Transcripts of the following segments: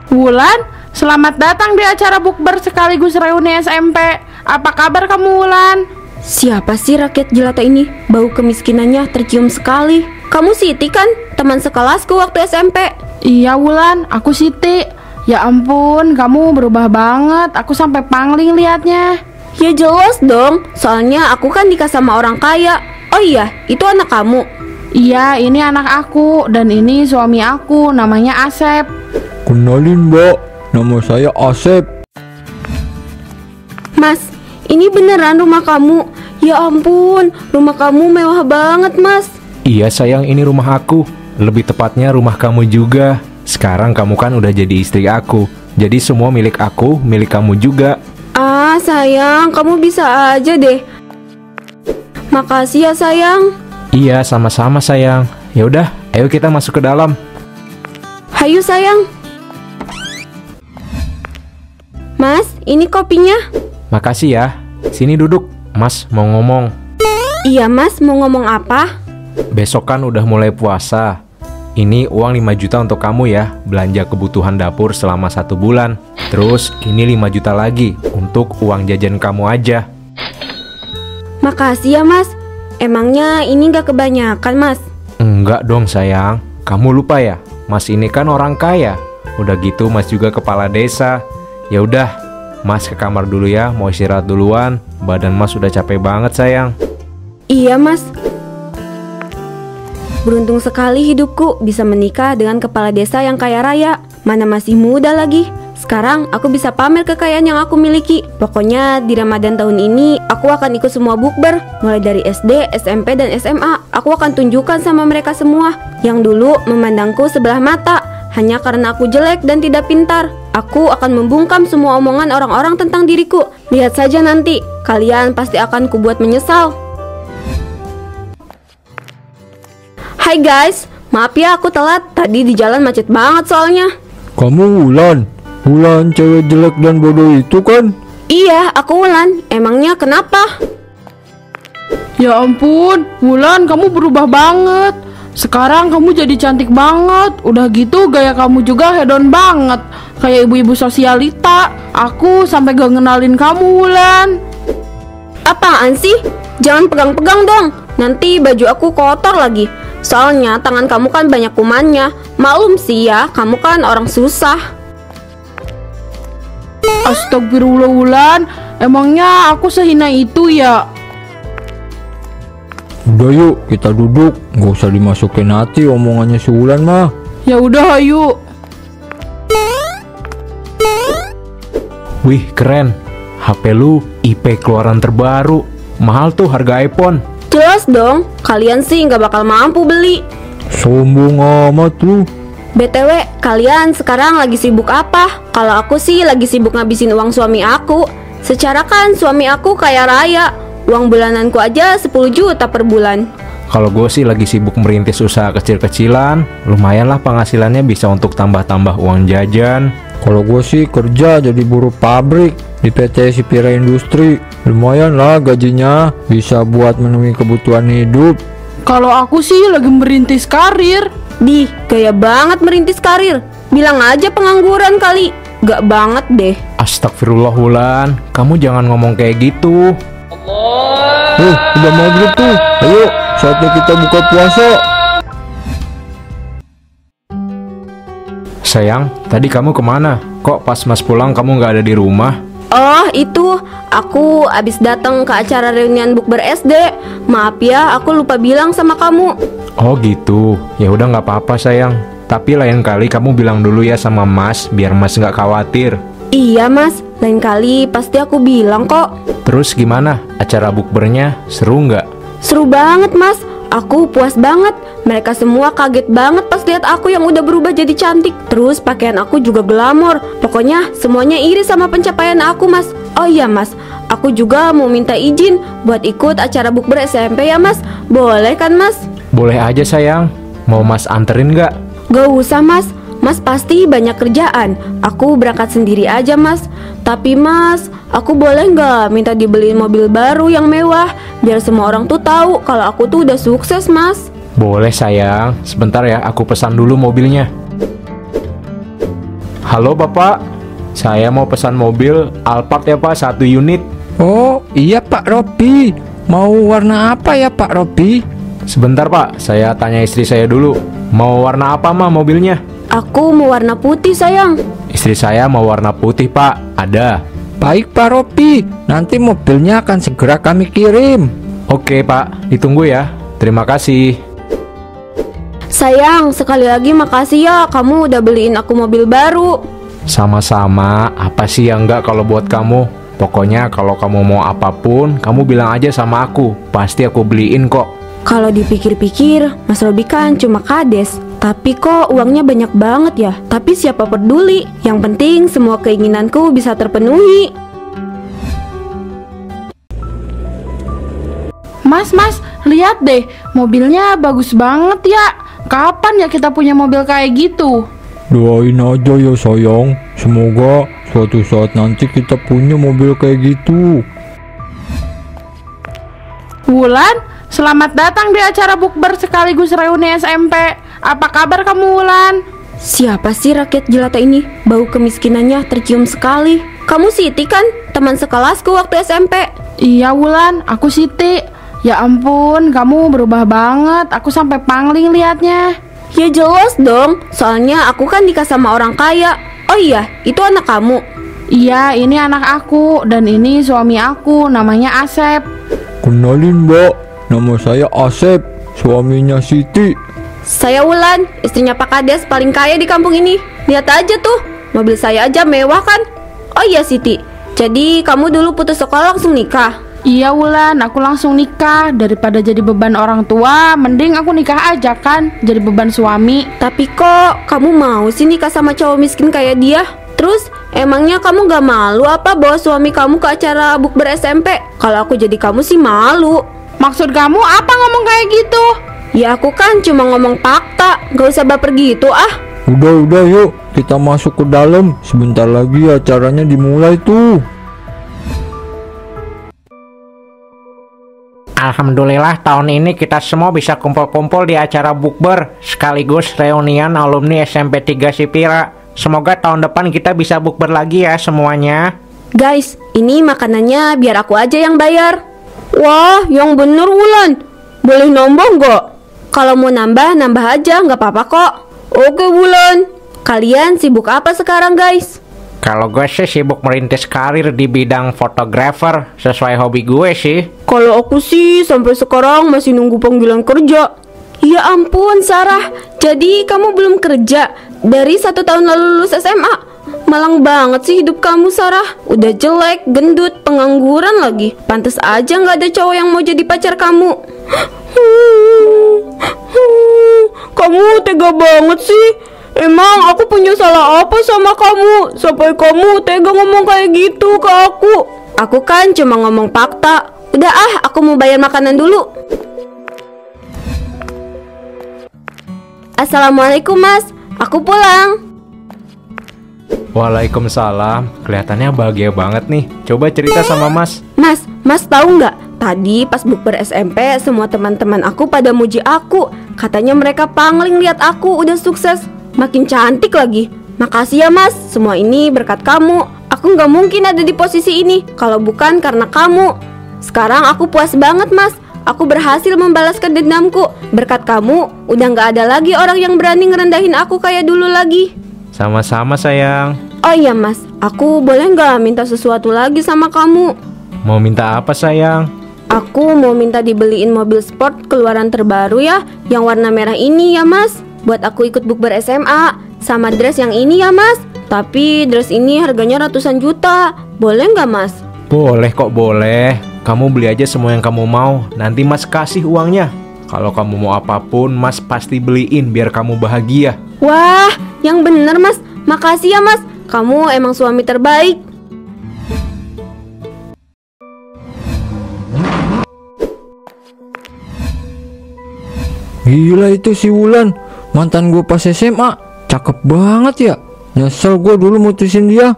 Wulan, selamat datang di acara bukber sekaligus reuni SMP. Apa kabar kamu, Wulan? Siapa sih rakyat jelata ini? Bau kemiskinannya tercium sekali. Kamu Siti kan? Teman sekelasku waktu SMP. Iya, Wulan, aku Siti. Ya ampun, kamu berubah banget. Aku sampai pangling liatnya. Ya jelas dong, soalnya aku kan nikah sama orang kaya. Oh iya, itu anak kamu? Iya, ini anak aku. Dan ini suami aku, namanya Asep. Kenalin mbak, nama saya Asep. Mas, ini beneran rumah kamu? Ya ampun, rumah kamu mewah banget mas. Iya sayang, ini rumah aku. Lebih tepatnya rumah kamu juga. Sekarang kamu kan udah jadi istri aku. Jadi semua milik aku, milik kamu juga. Ah sayang, kamu bisa aja deh. Makasih ya sayang. Iya, sama-sama sayang. Ya udah, ayo kita masuk ke dalam. Hayu sayang. Mas, ini kopinya. Makasih ya. Sini duduk. Mas mau ngomong. Iya mas, mau ngomong apa? Besok kan udah mulai puasa. Ini uang 5 juta untuk kamu ya, belanja kebutuhan dapur selama 1 bulan. Terus ini 5 juta lagi untuk uang jajan kamu aja. Makasih ya mas. Emangnya ini gak kebanyakan mas? Enggak dong sayang. Kamu lupa ya, Mas ini kan orang kaya. Udah gitu Mas juga kepala desa. Ya udah, Mas ke kamar dulu ya, mau istirahat duluan. Badan Mas udah capek banget sayang. Iya mas. Beruntung sekali hidupku bisa menikah dengan kepala desa yang kaya raya. Mana masih muda lagi. Sekarang aku bisa pamer kekayaan yang aku miliki. Pokoknya di Ramadan tahun ini aku akan ikut semua bukber. Mulai dari SD, SMP, dan SMA. Aku akan tunjukkan sama mereka semua yang dulu memandangku sebelah mata hanya karena aku jelek dan tidak pintar. Aku akan membungkam semua omongan orang-orang tentang diriku. Lihat saja nanti, kalian pasti akan kubuat menyesal. Hai guys, maaf ya aku telat. Tadi di jalan macet banget soalnya. Kamu Wulan? Wulan cewek jelek dan bodoh itu kan? Iya, aku Wulan. Emangnya kenapa? Ya ampun, Wulan, kamu berubah banget. Sekarang kamu jadi cantik banget. Udah gitu gaya kamu juga hedon banget, kayak ibu-ibu sosialita. Aku sampai gak ngenalin kamu, Wulan. Apaan sih? Jangan pegang-pegang dong. Nanti baju aku kotor lagi. Soalnya tangan kamu kan banyak kumannya. Maklum sih ya, kamu kan orang susah. Astagfirullah, Wulan. Emangnya aku sehina itu ya? Udah yuk, kita duduk. Gak usah dimasukin hati omongannya si Wulan mah. Ya udah, ayo. Wih keren, HP lu IP keluaran terbaru. Mahal tuh harga iPhone. Jelas dong, kalian sih nggak bakal mampu beli. Sombong amat lu. BTW, kalian sekarang lagi sibuk apa? Kalau aku sih lagi sibuk ngabisin uang suami aku. Secara kan suami aku kaya raya. Uang bulananku aja 10 juta per bulan. Kalau gue sih lagi sibuk merintis usaha kecil-kecilan. Lumayan lah penghasilannya bisa untuk tambah-tambah uang jajan. Kalau gue sih kerja jadi buruh pabrik di PT Sipira Industri. Lumayan lah gajinya, bisa buat memenuhi kebutuhan hidup. Kalau aku sih lagi merintis karir. Di, gaya banget merintis karir. Bilang aja pengangguran kali. Gak banget deh. Astagfirullah Wulan, kamu jangan ngomong kayak gitu. Udah maghrib tuh. Ayo, saatnya kita buka puasa. Sayang, tadi kamu kemana? Kok pas Mas pulang kamu nggak ada di rumah? Oh itu, aku abis datang ke acara reunian bukber SD. Maaf ya, aku lupa bilang sama kamu. Oh gitu, ya udah nggak apa-apa sayang. Tapi lain kali kamu bilang dulu ya sama Mas, biar Mas nggak khawatir. Iya mas, lain kali pasti aku bilang kok. Terus gimana? Acara bukbernya seru nggak? Seru banget mas, aku puas banget. Mereka semua kaget banget pas lihat aku yang udah berubah jadi cantik. Terus pakaian aku juga glamor. Pokoknya semuanya iri sama pencapaian aku mas. Oh iya mas, aku juga mau minta izin buat ikut acara bukber SMP ya mas. Boleh kan mas? Boleh aja sayang. Mau Mas anterin nggak? Gak usah mas, mas pasti banyak kerjaan. Aku berangkat sendiri aja mas. Tapi mas, aku boleh nggak minta dibeliin mobil baru yang mewah, biar semua orang tuh tahu kalau aku tuh udah sukses mas. Boleh sayang, sebentar ya aku pesan dulu mobilnya. Halo Bapak, saya mau pesan mobil Alphard ya Pak, 1 unit. Oh iya Pak Robi, mau warna apa ya Pak Robi? Sebentar Pak, saya tanya istri saya dulu. Mau warna apa mah mobilnya? Aku mau warna putih sayang. Istri saya mau warna putih Pak, ada. Baik Pak Robi, nanti mobilnya akan segera kami kirim. Oke Pak, ditunggu ya. Terima kasih. Sayang, sekali lagi makasih ya, kamu udah beliin aku mobil baru. Sama-sama, apa sih yang enggak kalau buat kamu? Pokoknya kalau kamu mau apapun, kamu bilang aja sama aku. Pasti aku beliin kok. Kalau dipikir-pikir, Mas Robi kan cuma kades. Tapi kok uangnya banyak banget ya? Tapi siapa peduli? Yang penting semua keinginanku bisa terpenuhi. Mas, lihat deh, mobilnya bagus banget ya. Kapan ya kita punya mobil kayak gitu? Doain aja ya sayang, semoga suatu saat nanti kita punya mobil kayak gitu. Wulan, selamat datang di acara bukber sekaligus reuni SMP. Apa kabar kamu, Wulan? Siapa sih rakyat jelata ini? Bau kemiskinannya tercium sekali. Kamu Siti kan? Teman sekelasku waktu SMP. Iya, Wulan, aku Siti. Ya ampun, kamu berubah banget. Aku sampai pangling liatnya. Ya jelas dong, soalnya aku kan nikah sama orang kaya. Oh iya, itu anak kamu? Iya, ini anak aku. Dan ini suami aku, namanya Asep. Kenalin Mbak, nama saya Asep, suaminya Siti. Saya Wulan, istrinya Pak Kades paling kaya di kampung ini. Lihat aja tuh, mobil saya aja mewah kan? Oh iya Siti, jadi kamu dulu putus sekolah langsung nikah? Iya Wulan, aku langsung nikah. Daripada jadi beban orang tua, mending aku nikah aja kan, jadi beban suami. Tapi kok kamu mau sih nikah sama cowok miskin kayak dia? Terus emangnya kamu gak malu apa bawa suami kamu ke acara bukber SMP? Kalau aku jadi kamu sih malu. Maksud kamu apa ngomong kayak gitu? Ya aku kan cuma ngomong fakta, gak usah baper gitu ah. Udah yuk, kita masuk ke dalam. Sebentar lagi acaranya dimulai tuh. Alhamdulillah tahun ini kita semua bisa kumpul-kumpul di acara bukber sekaligus reunian alumni SMP 3 Sipira. Semoga tahun depan kita bisa bukber lagi ya semuanya. Guys, ini makanannya biar aku aja yang bayar. Wah, yang bener Wulan. Boleh nambah nggak? Kalau mau nambah aja, nggak apa-apa kok. Oke Wulan. Kalian sibuk apa sekarang guys? Kalau gue sih sibuk merintis karir di bidang fotografer sesuai hobi gue sih. Kalau aku sih sampai sekarang masih nunggu panggilan kerja. Ya ampun Sarah, jadi kamu belum kerja dari 1 tahun lalu lulus SMA. Malang banget sih hidup kamu Sarah. Udah jelek, gendut, pengangguran lagi. Pantes aja gak ada cowok yang mau jadi pacar kamu. Kamu tega banget sih. Emang aku punya salah apa sama kamu sampai kamu tega ngomong kayak gitu ke aku? Aku kan cuma ngomong fakta. Udah ah, aku mau bayar makanan dulu. Assalamualaikum mas, aku pulang. Waalaikumsalam, kelihatannya bahagia banget nih. Coba cerita sama Mas. Mas tahu nggak? Tadi pas bukber SMP semua teman-teman aku pada muji aku. Katanya mereka pangling lihat aku udah sukses, makin cantik lagi. Makasih ya mas, semua ini berkat kamu. Aku nggak mungkin ada di posisi ini kalau bukan karena kamu. Sekarang aku puas banget mas. Aku berhasil membalaskan dendamku. Berkat kamu, udah nggak ada lagi orang yang berani ngerendahin aku kayak dulu lagi. Sama-sama sayang. Oh iya mas, aku boleh nggak minta sesuatu lagi sama kamu? Mau minta apa sayang? Aku mau minta dibeliin mobil sport keluaran terbaru ya, yang warna merah ini ya mas. Buat aku ikut bukber SMA. Sama dress yang ini ya mas. Tapi dress ini harganya ratusan juta. Boleh nggak mas? Boleh kok, boleh. Kamu beli aja semua yang kamu mau. Nanti Mas kasih uangnya. Kalau kamu mau apapun, Mas pasti beliin biar kamu bahagia. Wah, yang bener mas. Makasih ya mas. Kamu emang suami terbaik. Gila itu si Wulan, mantan gue pas SMA. Cakep banget ya. Nyesel gue dulu mutusin dia.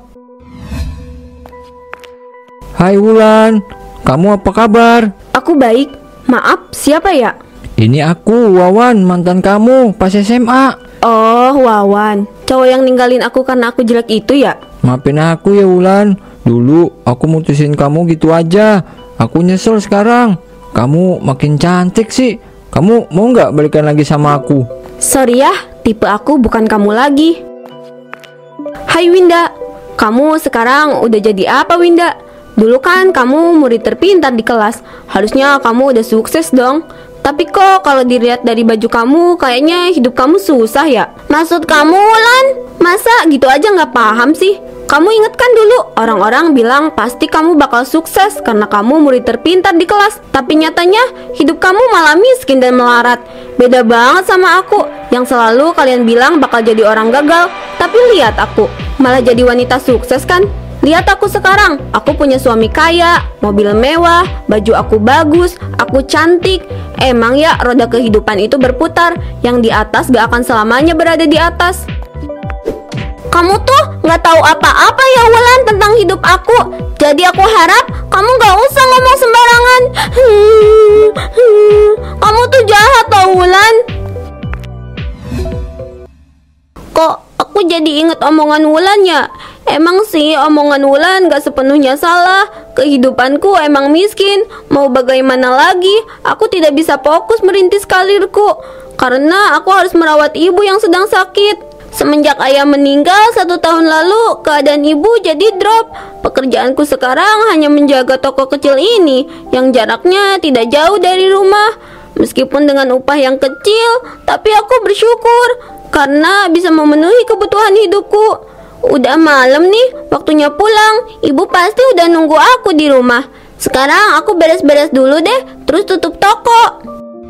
Hai Wulan, kamu apa kabar? Aku baik. Maaf, siapa ya? Ini aku, Wawan, mantan kamu pas SMA. Oh, Wawan. Cowok yang ninggalin aku karena aku jelek itu ya? Maafin aku ya Wulan. Dulu aku mutusin kamu gitu aja. Aku nyesel sekarang. Kamu makin cantik sih. Kamu mau nggak balikan lagi sama aku? Sorry ya, tipe aku bukan kamu lagi. Hai Winda, kamu sekarang udah jadi apa Winda? Dulu kan kamu murid terpintar di kelas. Harusnya kamu udah sukses dong. Tapi kok kalau dilihat dari baju kamu, kayaknya hidup kamu susah ya? Maksud kamu, Lan? Masa gitu aja nggak paham sih? Kamu inget kan dulu, orang-orang bilang pasti kamu bakal sukses karena kamu murid terpintar di kelas. Tapi nyatanya, hidup kamu malah miskin dan melarat. Beda banget sama aku, yang selalu kalian bilang bakal jadi orang gagal. Tapi lihat aku, malah jadi wanita sukses kan? Lihat aku sekarang, aku punya suami kaya, mobil mewah, baju aku bagus, aku cantik. Emang ya roda kehidupan itu berputar, yang di atas gak akan selamanya berada di atas. Kamu tuh gak tahu apa-apa ya Wulan tentang hidup aku. Jadi aku harap kamu gak usah ngomong sembarangan. Kamu tuh jahat tau Wulan. Kok aku jadi inget omongan Wulan ya? Emang sih omongan Wulan gak sepenuhnya salah. Kehidupanku emang miskin. Mau bagaimana lagi? Aku tidak bisa fokus merintis karirku karena aku harus merawat ibu yang sedang sakit. Semenjak ayah meninggal 1 tahun lalu, keadaan ibu jadi drop. Pekerjaanku sekarang hanya menjaga toko kecil ini yang jaraknya tidak jauh dari rumah. Meskipun dengan upah yang kecil, tapi aku bersyukur karena bisa memenuhi kebutuhan hidupku. Udah malam nih, waktunya pulang. Ibu pasti udah nunggu aku di rumah. Sekarang aku beres-beres dulu deh, terus tutup toko.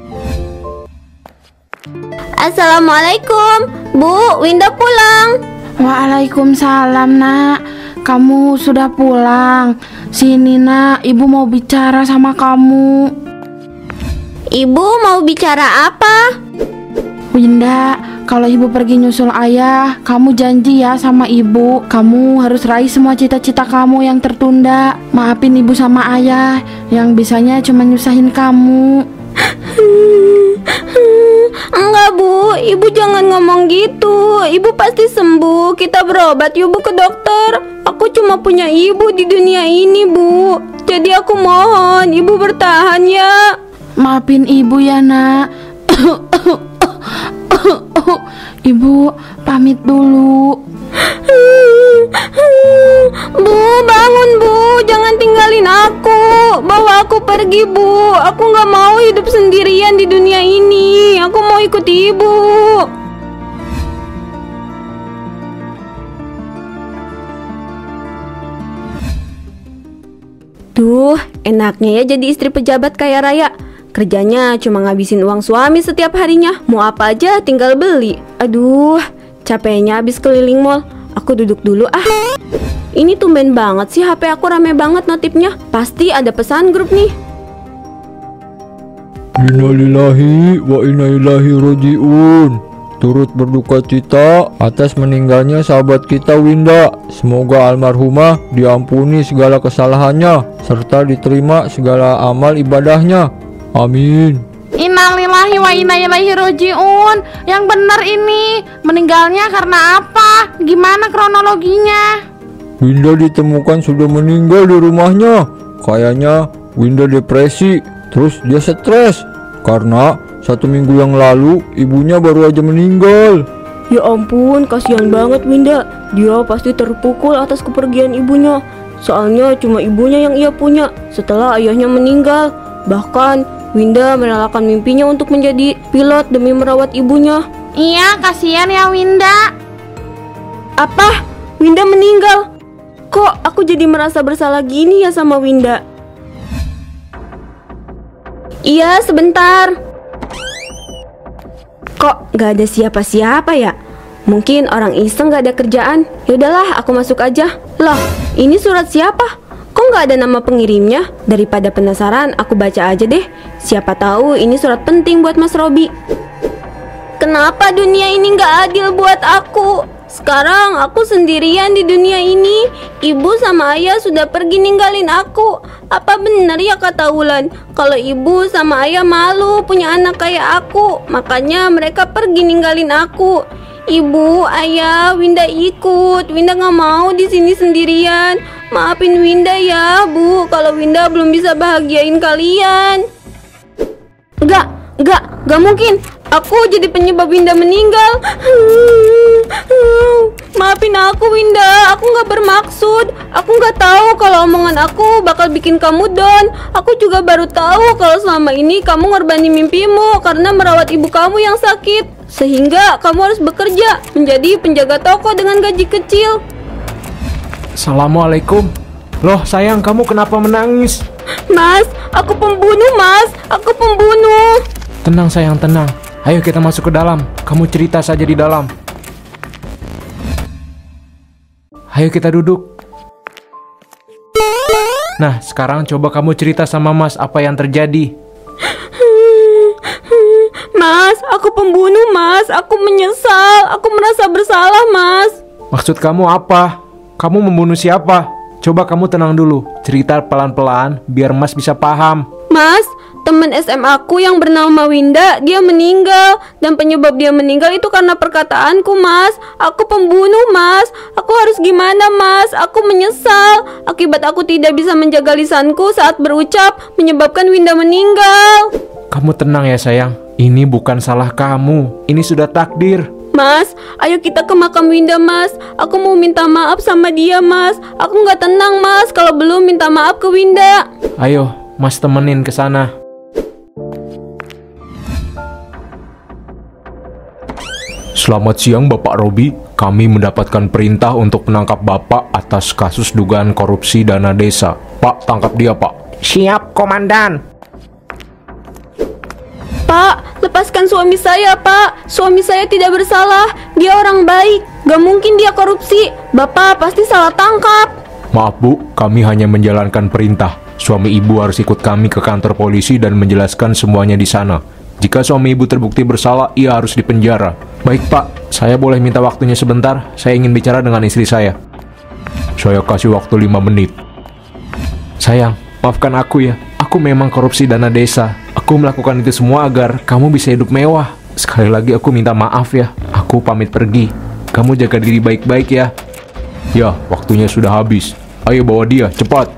Assalamualaikum, Bu, Winda pulang. Waalaikumsalam nak. Kamu sudah pulang. Sini nak, ibu mau bicara sama kamu. Ibu mau bicara apa? Winda, kalau ibu pergi nyusul ayah, kamu janji ya sama ibu, kamu harus raih semua cita-cita kamu yang tertunda. Maafin ibu sama ayah yang bisanya cuma nyusahin kamu. Enggak Bu, ibu jangan ngomong gitu. Ibu pasti sembuh. Kita berobat yuk Bu ke dokter. Aku cuma punya ibu di dunia ini Bu. Jadi aku mohon ibu bertahan ya. Maafin ibu ya nak. Ibu pamit dulu. Bu, bangun Bu, jangan tinggalin aku. Bawa aku pergi Bu. Aku gak mau hidup sendirian di dunia ini. Aku mau ikut ibu. Duh, enaknya ya jadi istri pejabat kaya raya. Kerjanya cuma ngabisin uang suami setiap harinya. Mau apa aja tinggal beli. Aduh, capeknya habis keliling mall. Aku duduk dulu ah. Ini tumben banget sih HP aku rame banget notifnya. Pasti ada pesan grup nih. Innalillahi wa inna ilaihi raji'un. Turut berduka cita atas meninggalnya sahabat kita Winda. Semoga almarhumah diampuni segala kesalahannya serta diterima segala amal ibadahnya. Amin. Innalillahi wa inna ilaihi raji'un. Yang benar ini, meninggalnya karena apa? Gimana kronologinya? Winda ditemukan sudah meninggal di rumahnya. Kayaknya Winda depresi, terus dia stres karena 1 minggu yang lalu ibunya baru aja meninggal. Ya ampun, kasihan banget Winda. Dia pasti terpukul atas kepergian ibunya. Soalnya cuma ibunya yang ia punya setelah ayahnya meninggal. Bahkan Winda merelakan mimpinya untuk menjadi pilot demi merawat ibunya. Iya, kasihan ya Winda. Apa? Winda meninggal? Kok aku jadi merasa bersalah gini ya sama Winda? Iya, sebentar. Kok gak ada siapa-siapa ya? Mungkin orang iseng gak ada kerjaan. Yaudahlah, aku masuk aja. Loh, ini surat siapa? Kok gak ada nama pengirimnya? Daripada penasaran, aku baca aja deh. Siapa tahu ini surat penting buat Mas Robi. Kenapa dunia ini gak adil buat aku? Sekarang aku sendirian di dunia ini. Ibu sama ayah sudah pergi ninggalin aku. Apa benar ya kata Wulan, kalau ibu sama ayah malu punya anak kayak aku, makanya mereka pergi ninggalin aku. Ibu, ayah, Winda ikut. Winda nggak mau di sini sendirian. Maafin Winda ya, Bu. Kalau Winda belum bisa bahagiain kalian. Enggak mungkin. Aku jadi penyebab Winda meninggal. Maafin aku, Winda. Aku nggak bermaksud. Aku nggak tahu kalau omongan aku bakal bikin kamu down. Aku juga baru tahu kalau selama ini kamu ngorbanin mimpimu karena merawat ibu kamu yang sakit. Sehingga kamu harus bekerja menjadi penjaga toko dengan gaji kecil. Assalamualaikum. Loh sayang, kamu kenapa menangis? Mas, aku pembunuh, Mas. Aku pembunuh. Tenang sayang, tenang. Ayo kita masuk ke dalam. Kamu cerita saja di dalam. Ayo kita duduk. Nah, sekarang coba kamu cerita sama Mas apa yang terjadi. Mas, aku pembunuh, Mas. Aku menyesal. Aku merasa bersalah, Mas. Maksud kamu apa? Kamu membunuh siapa? Coba kamu tenang dulu. Cerita pelan-pelan biar Mas bisa paham. Mas, teman SMA aku yang bernama Winda, dia meninggal. Dan penyebab dia meninggal itu karena perkataanku, Mas. Aku pembunuh, Mas. Aku harus gimana, Mas? Aku menyesal. Akibat aku tidak bisa menjaga lisanku saat berucap, menyebabkan Winda meninggal. Kamu tenang ya sayang. Ini bukan salah kamu. Ini sudah takdir. Mas, ayo kita ke makam Winda, Mas. Aku mau minta maaf sama dia, Mas. Aku nggak tenang, Mas, kalau belum minta maaf ke Winda. Ayo, Mas temenin ke sana. Selamat siang Bapak Robi. Kami mendapatkan perintah untuk menangkap Bapak atas kasus dugaan korupsi dana desa. Pak, tangkap dia, Pak. Siap, Komandan. Pak, lepaskan suami saya, Pak. Suami saya tidak bersalah. Dia orang baik. Gak mungkin dia korupsi. Bapak pasti salah tangkap. Maaf Bu, kami hanya menjalankan perintah. Suami ibu harus ikut kami ke kantor polisi dan menjelaskan semuanya di sana. Jika suami ibu terbukti bersalah, ia harus dipenjara. Baik Pak, saya boleh minta waktunya sebentar? Saya ingin bicara dengan istri saya. Saya kasih waktu 5 menit. Sayang, maafkan aku ya. Aku memang korupsi dana desa. Aku melakukan itu semua agar kamu bisa hidup mewah. Sekali lagi aku minta maaf ya. Aku pamit pergi. Kamu jaga diri baik-baik ya. Ya, waktunya sudah habis. Ayo bawa dia, cepat.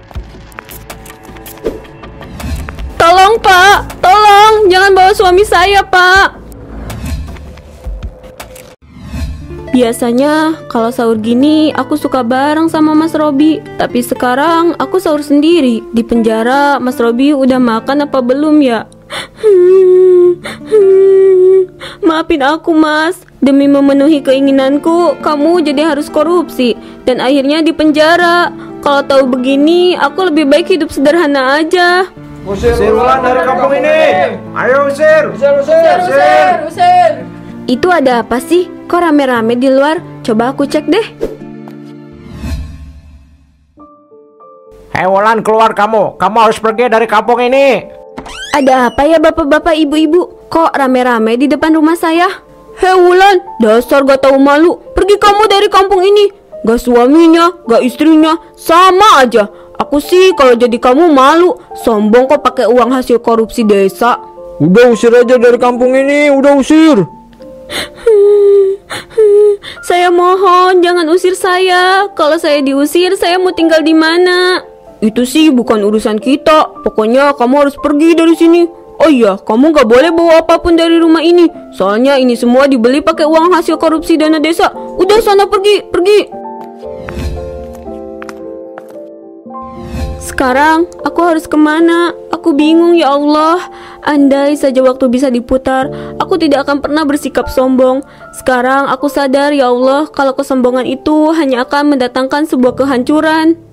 Tolong, Pak. Tolong, jangan bawa suami saya, Pak. Biasanya kalau sahur gini aku suka bareng sama Mas Robi. Tapi sekarang aku sahur sendiri. Di penjara Mas Robi udah makan apa belum ya? Maafin aku, Mas. Demi memenuhi keinginanku, kamu jadi harus korupsi dan akhirnya di penjara. Kalau tahu begini, aku lebih baik hidup sederhana aja. Usir Wulan dari kampung ini. Ayo usir. Usir. Itu ada apa sih? Kok rame-rame di luar? Coba aku cek deh. Hei Wulan, keluar kamu. Kamu harus pergi dari kampung ini. Ada apa ya bapak-bapak, ibu-ibu? Kok rame-rame di depan rumah saya? Hei Wulan, dasar gak tahu malu. Pergi kamu dari kampung ini. Gak suaminya, gak istrinya, sama aja. Aku sih kalau jadi kamu malu. Sombong kok pakai uang hasil korupsi desa. Udah usir aja dari kampung ini, udah usir. Saya mohon jangan usir saya. Kalau saya diusir, saya mau tinggal di mana? Itu sih bukan urusan kita. Pokoknya kamu harus pergi dari sini. Oh iya, kamu gak boleh bawa apapun dari rumah ini. Soalnya ini semua dibeli pakai uang hasil korupsi dana desa. Udah sana pergi. Sekarang aku harus kemana? Aku bingung ya Allah. Andai saja waktu bisa diputar, aku tidak akan pernah bersikap sombong. Sekarang aku sadar ya Allah, kalau kesombongan itu hanya akan mendatangkan sebuah kehancuran.